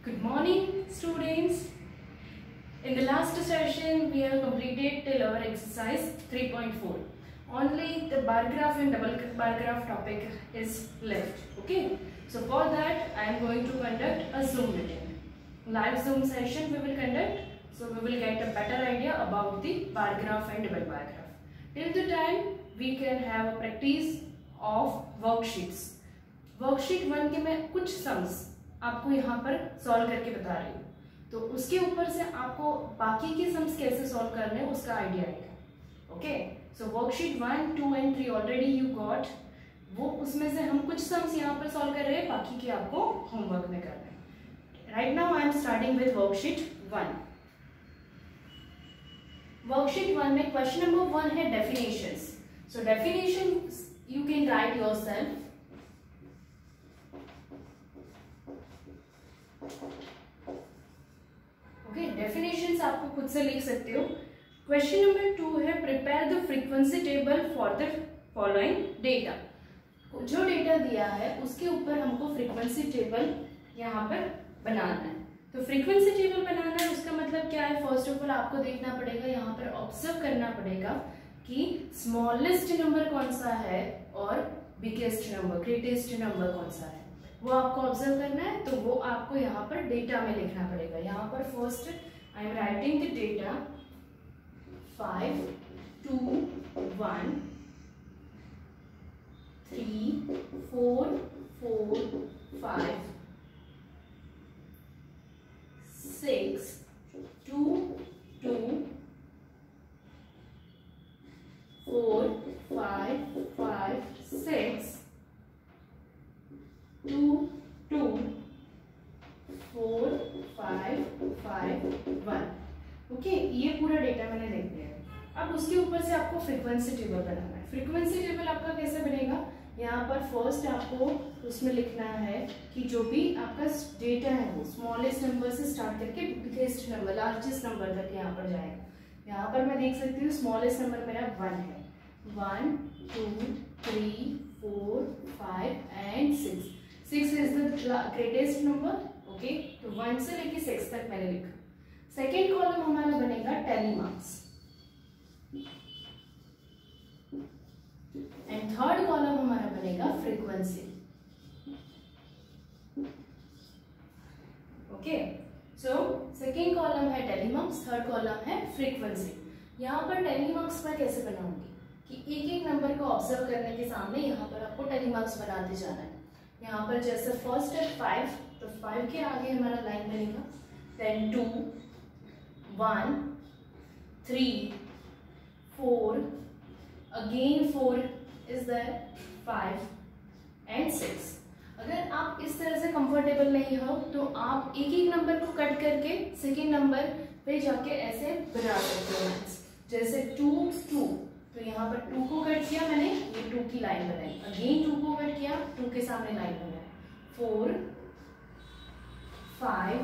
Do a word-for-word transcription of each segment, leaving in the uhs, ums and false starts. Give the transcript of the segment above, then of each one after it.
Good morning, students. In the last session, we have completed till our exercise three point four. Only the bar graph and double bar graph topic is left. Okay. So for that, I am going to conduct a Zoom meeting. Live Zoom session we will conduct. So we will get a better idea about the bar graph and double bar graph. Till the time, we can have a practice of worksheets. Worksheet one के मैं कुछ sums आपको यहाँ पर solve करके बता रही हूँ, तो उसके ऊपर से आपको बाकी के सम्स कैसे सॉल्व करने हैं उसका आइडिया आएगा. Okay, so worksheet one two and three already you got, वो उसमें से हम कुछ सम्स यहाँ पर सॉल्व कर रहे हैं, बाकी के आपको होमवर्क में करना है. Right now I am starting with worksheet one. Worksheet one में क्वेश्चन नंबर वन है definitions. So definition you can write yourself. Okay, definitions आपको खुद से लिख सकते हो. क्वेश्चन नंबर टू है prepare the frequency table for the following data. जो डेटा दिया है उसके ऊपर हमको फ्रीक्वेंसी टेबल यहाँ पर बनाना है. तो फ्रीक्वेंसी टेबल बनाना है उसका मतलब क्या है? फर्स्ट ऑफ ऑल आपको देखना पड़ेगा, यहाँ पर ऑब्जर्व करना पड़ेगा कि स्मॉलेस्ट नंबर कौन सा है और बिगेस्ट नंबर ग्रेटेस्ट नंबर कौन सा है, वो आपको ऑब्जर्व करना है. तो वो आपको यहाँ पर डेटा में लिखना पड़ेगा. यहाँ पर first I am writing the data five two one three four four five six two two four five five six two two four five five one. Okay, ये पूरा डेटा मैंने लिख दिया है. अब उसके ऊपर से आपको फ्रीक्वेंसी टेबल बनाना है. फ्रीक्वेंसी टेबल आपका कैसे बनेगा? यहाँ पर फर्स्ट आपको उसमें लिखना है कि जो भी आपका डेटा है वो स्मॉलेस्ट नंबर से स्टार्ट करके बिगेस्ट नंबर लार्जेस्ट नंबर तक यहाँ पर जाएगा. यहाँ पर मैं देख सकती हूँ स्मॉलेस्ट नंबर मेरा वन है. One two three four five and six. Six is the greatest number. Okay, तो वन से लेके सिक्स तक मैंने लिखा. सेकेंड कॉलम हमारा बनेगा tally marks and third column हमारा बनेगा frequency. Okay, so second column है टैली मार्क्स, थर्ड कॉलम है फ्रीक्वेंसी. यहाँ पर टैली मार्क्स मैं कैसे बनाऊंगी कि एक एक नंबर को ऑब्जर्व करने के सामने यहाँ पर आपको टैली मार्क्स बनाते जाना है. यहाँ पर जैसे फर्स्ट है फाइव, तो फाइव के आगे हमारा लाइन बनेगा, then two one three four again four is there five and six. अगर आप इस तरह से कंफर्टेबल नहीं हो तो आप एक एक नंबर को कट करके सेकेंड नंबर पे जाके ऐसे बना सकते हो. जैसे टू टू, तो यहाँ पर टू को कट किया मैंने, ये टू की लाइन बनाई. अगेन टू को कट किया, टू के सामने लाइन बनाई. Four five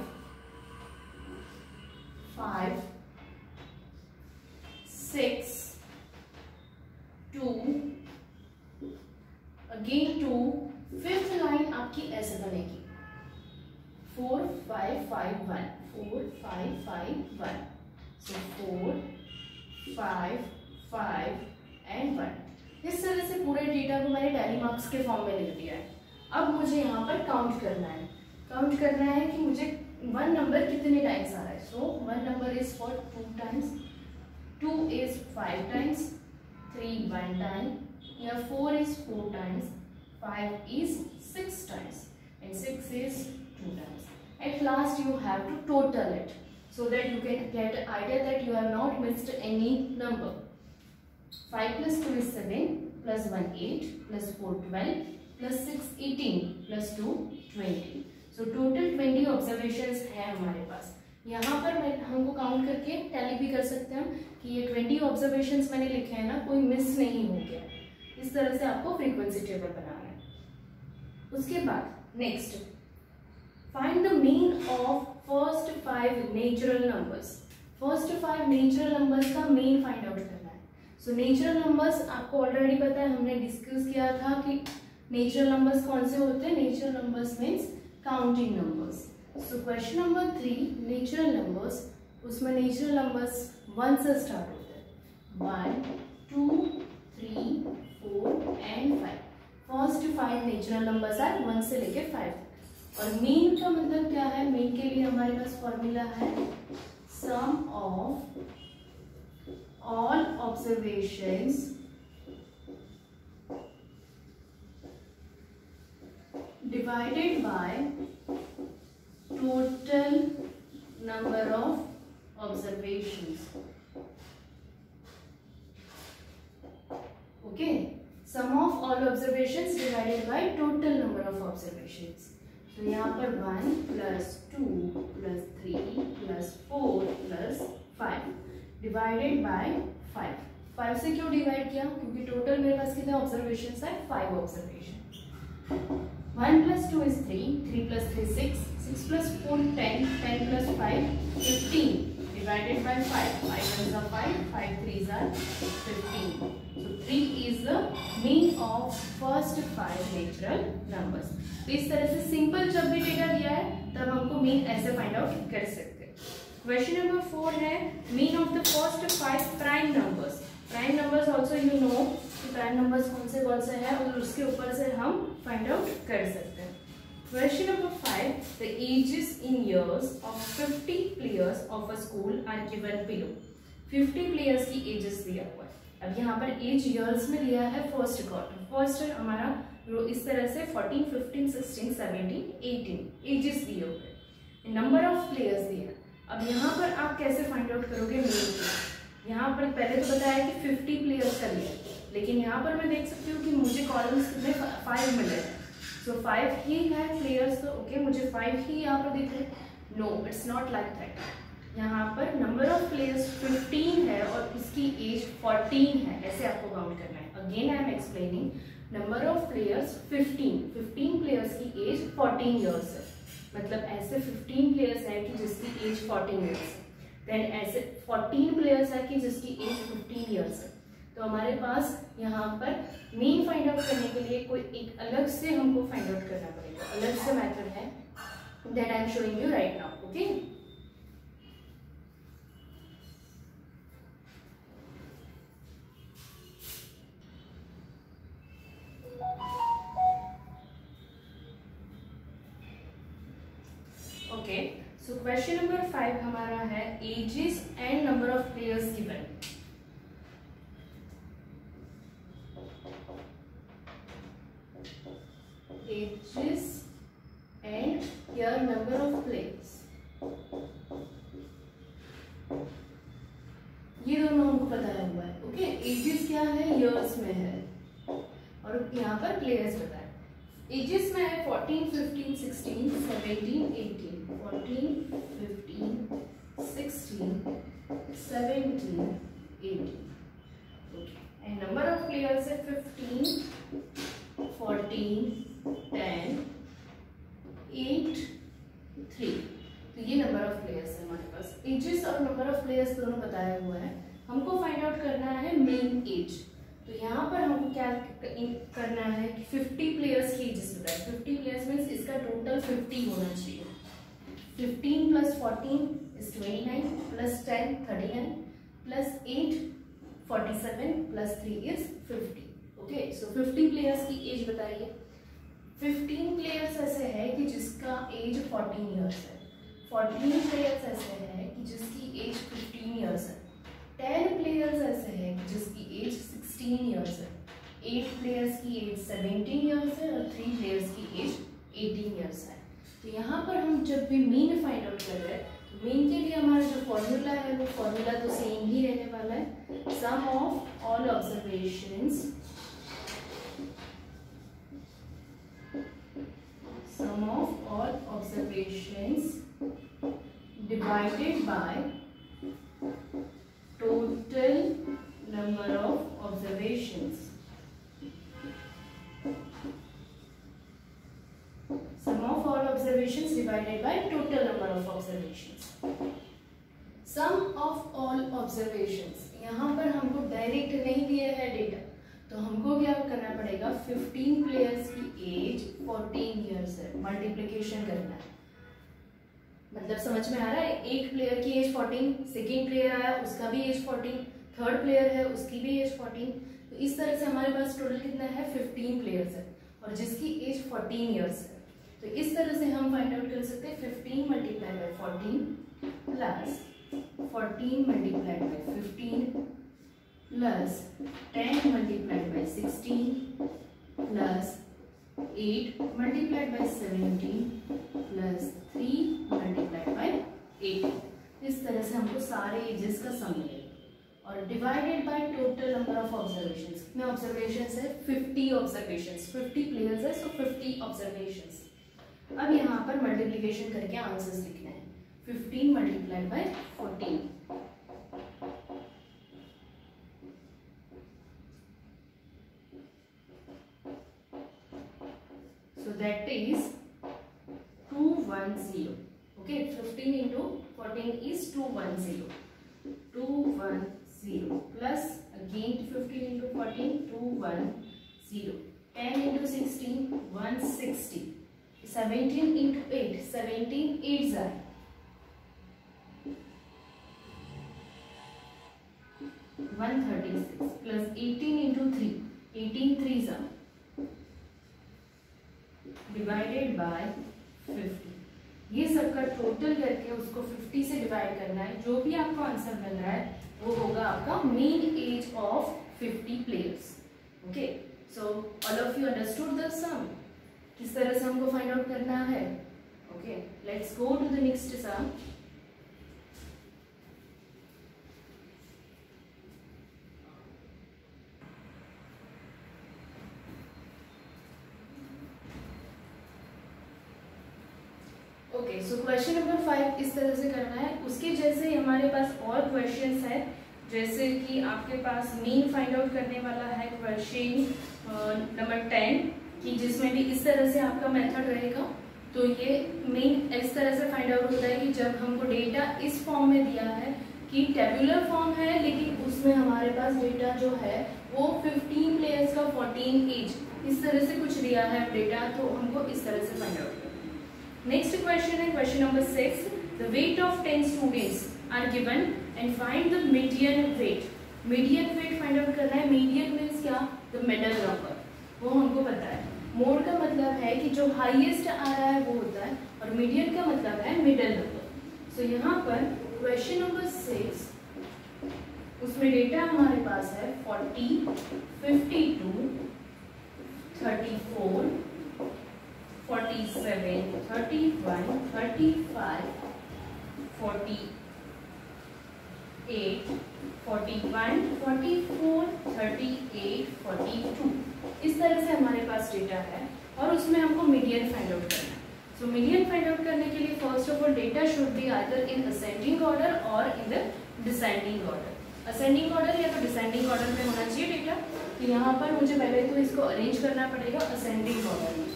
five six two again two. Fifth line आपकी ऐसे बनेगी four five five one four five five one. So four five five and one. इस तरह से पूरे डेटा को मैंने टैली मार्क्स के फॉर्म में लिख दिया है. अब मुझे यहाँ पर काउंट करना है. काउंट करना है कि मुझे वन नंबर कितने टाइम्स आ रहा है. So one number is for two times, two is five times, three one time, या four is four times, five is six times and six is two times. At last you have to total it so that you can get an idea that you have not missed any number. five plus two is seven, plus one eight, plus four twelve, plus six eighteen, plus two twenty. So total twenty observations है हमारे पास. यहाँ पर मैं हमको count करके tally भी कर सकते हैं कि ये twenty observations मैंने लिखे हैं ना, कोई मिस नहीं हो गया. इस तरह से आपको फ्रीक्वेंसी टेबल बनाना है. उसके बाद next find the mean of first five natural numbers. First five natural numbers का मीन फाइंड आउट करना है. सो नेचुरल नंबर्स आपको ऑलरेडी पता है, हमने डिस्कस किया था कि नेचुरल नंबर्स कौन से होते हैं. Natural numbers means counting numbers. So question number three, natural numbers, उसमें नेचुरल नंबर्स वन से स्टार्ट होते हैं, one, two, three, four and five. First five natural numbers are one से लेके फाइव। और मीन का मतलब क्या है? मीन के लिए हमारे पास फॉर्मूला है sum of all observations divided by total number of observations. Okay, sum of all observations divided by total number of observations. तो यहाँ पर one plus two plus three plus four plus five divided by five. Five से क्यों divide किया? क्योंकि total मेरे पास कितने observation है? Five observation. One plus two is three, three plus three six, six plus four ten, ten plus five fifteen divided by five, five one are five, five three are fifteen. So three is the mean of first five natural numbers. तो इस तरह से simple जब भी data दिया है तब हमको मीन ऐसे फाइंड आउट कर सकते हैं। क्वेश्चन नंबर फोर है mean of the first five prime numbers. Prime numbers also you know prime numbers कौन से कौन से हैं और उसके ऊपर से हम फाइंड आउट कर सकते हैं। Question number five, the ages in years of fifty players of a school are given below. Fifty players की एजेस दिया हुआ है। अब यहाँ पर एज इयर्स में लिया है फर्स्ट क्वार्टर। फर्स्ट हमारा इस तरह से fourteen, fifteen, sixteen, seventeen, eighteen ages दिए हुए, नंबर ऑफ प्लेयर्स दिया। अब यहाँ पर आप कैसे फाइंड आउट करोगे मेन? यहाँ पर पहले तो बताया कि फिफ्टी प्लेयर्स का लिया, लेकिन यहाँ पर मैं देख सकती हूँ कि मुझे कॉलम्स कितने फाइव मिले हैं। सो फाइव ही है प्लेयर्स, तो ओके मुझे फाइव ही यहाँ पर दिख रहे। No, it's not like that. यहाँ पर नंबर ऑफ प्लेयर्स फिफ्टीन है और उसकी एज फोर्टीन है, ऐसे आपको काउंट करना है। Again I am explaining, number of players fifteen, fifteen players की एज फोर्टीन ईयर्स है। मतलब ऐसे फिफ्टीन प्लेयर्स है कि जिसकी एज फोर्टीन ईयर्स है, देन ऐसे फोर्टीन प्लेयर्स है कि जिसकी एज फिफ्टीन ईयर्स है। तो हमारे पास यहाँ पर मीन फाइंड आउट करने के लिए कोई एक अलग से हमको फाइंड आउट करना पड़ेगा, अलग से मेथड है, that I am showing you right now. Okay, okay so question number five हमारा है ages and number of players given. Ages and here number of players, ये दोनों हमको बताया हुआ है। ओके, एजेस क्या है? इयर्स में है और यहाँ पर प्लेयर्स बताया। एजेस में है fourteen, fifteen, sixteen, seventeen, eighteen, fourteen, fifteen, sixteen, seventeen, eighteen. Okay, and number of players है fifteen, fourteen, ten, eight, three. तो ये नंबर ऑफ प्लेयर्स है हमारे पास। एजेस और नंबर ऑफ प्लेयर्स दोनों बताया हुआ है। हमको फाइंड आउट करना है मेन एज। तो यहाँ पर हमको क्या करना है कि फिफ्टी प्लेयर्स की एजेस बताए। फिफ्टी प्लेयर्स मीन्स इसका टोटल फिफ्टी होना चाहिए। Fifteen plus fourteen is twenty nine, plus ten thirty nine, plus eight forty seven, plus three is fifty. Okay, so fifty players की एज बताइए। Fifteen players ऐसे है कि जिसका एज फोर्टीन ईयर्स है। फोर्टीन प्लेयर्स ऐसे है कि जिसकी एज फिफ्टीन ईयर्स है। टेन प्लेयर्स ऐसे है कि जिसकी एज सिक्सटीन ईयर्स है। एट प्लेयर्स की एज सेवनटीन ईयर्स है और थ्री प्लेयर्स की एज एटीन ईयर्स है। तो यहाँ पर हम जब भी मीन फाइंड आउट कर रहे हैं, तो मीन के लिए हमारा जो फॉर्मूला है वो फॉर्मूला तो सेम ही रहने वाला है, sum of all observations sum of all observations divided by total number of observations. Sum of all observations divided by total number of observations. Sum of all observations, यहाँ पर हमको direct नहीं दिया है डेटा, तो हमको क्या करना पड़ेगा? फिफ्टीन प्लेयर्स की एज फोर्टीन ईयर्स है, मल्टीप्लिकेशन करना है। मतलब समझ में आ रहा है, एक प्लेयर की एज फोर्टीन, सेकेंड प्लेयर आया उसका भी एज फोर्टीन, थर्ड प्लेयर है उसकी भी एज फोर्टीन। तो इस तरह से हमारे पास टोटल कितना है, फिफ्टीन प्लेयर्स है और जिसकी एज फोर्टीन ईयर्स है। तो इस तरह से हम फाइंड आउट कर सकते हैं fifteen multiply by fourteen plus fourteen multiplied by fifteen plus ten multiplied by sixteen plus eight multiplied by seventeen plus three multiplied by eighteen. इस तरह से हमको सारे एजेस का सम मिलेगा और divided by total number of observations. कितने observations है, फिफ्टी ऑब्जर्वेशंस, फिफ्टी प्लेयर्स है सो फिफ्टी ऑब्जर्वेशंस। अब यहाँ पर मल्टीप्लिकेशन करके आंसर्स लिखना है, fifteen multiplied by fourteen, so that is two hundred ten. Okay, fifteen into fourteen is two hundred ten. two hundred ten plus again fifteen into fourteen, two hundred ten. ten into sixteen, one hundred sixty. seventeen into eight, seventeen eights are one hundred thirty-six plus eighteen into three, eighteen threes are divided by fifty. ये सबका total करके उसको fifty से divide करना है। जो भी आपको आंसर मिल रहा है वो होगा आपका mean age of fifty players. Okay, so all of you understood the sum, किस तरह से हमको फाइंड आउट करना है। Okay, let's go to the next sum. Okay, so question number five इस तरह से करना है। उसके जैसे ही हमारे पास और क्वेश्चंस है, जैसे कि आपके पास मीन फाइंड आउट करने वाला है क्वेश्चन नंबर टेन, कि जिसमें भी इस तरह से आपका मेथड रहेगा। तो ये मीन इस तरह से फाइंड आउट होता है कि जब हमको डेटा इस फॉर्म में दिया है कि टेबुलर फॉर्म है, लेकिन उसमें हमारे पास डेटा जो है वो फिफ्टीन प्लेयर्स का फोर्टीन एज, इस तरह से कुछ दिया है डेटा, तो हमको इस तरह से फाइंड आउट। नेक्स्ट क्वेश्चन है question number six, the weight of ten students are given and find the median weight. Median weight find out करना है। मीडियन मीन्स क्या, द मिडल नंबर, वो हमको पता है। मोड का मतलब है कि जो हाईएस्ट आ रहा है वो होता है, और मीडियन का मतलब है मिडल नंबर। सो यहाँ पर क्वेश्चन नंबर सिक्स, उसमें डेटा हमारे पास है forty, fifty two, thirty four, forty seven, thirty one, thirty five, forty eight, forty one, forty four, thirty eight, forty two. इस तरह से हमारे पास डेटा है और उसमें हमको मीडियन फाइंड आउट करना है। सो मीडियन फाइंड आउट करने के लिए first of all data should be either in ascending order और in the descending order. Ascending order या तो डिसेंडिंग ऑर्डर में होना चाहिए डेटा। तो यहाँ पर मुझे पहले तो इसको अरेंज करना पड़ेगा असेंडिंग ऑर्डर में।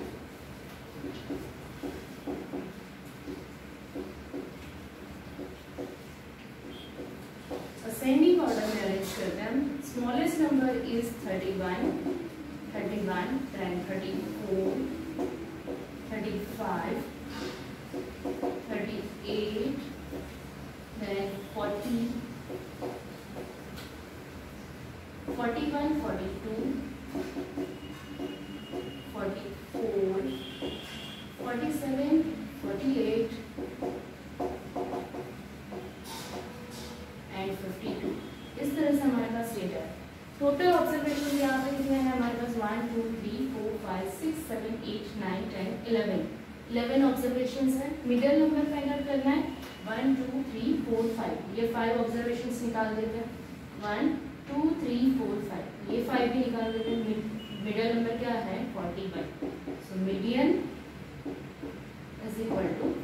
असेंडिंग ऑर्डर में अरेंज करते हैं। Smallest number is thirty one, thirty one, then thirty four, thirty five, thirty eight, then forty, forty one, forty two, forty four, forty seven, forty eight and fifty two. इस तरह से हमारे पास data है। Total observation यहाँ पे कितने हैं हमारे पास, one, two, three, four, five, six, seven, eight, nine, ten, eleven. Eleven observations है। मिडिल नंबर फाइंड आउट करना है, one, two, three, four, five. ये फाइव ऑब्जर्वेशंस निकाल देते हैं, one, two, three, four, five. ये फाइव भी निकाल देते हैं। मिडिल नंबर क्या है, forty one. So median is equal to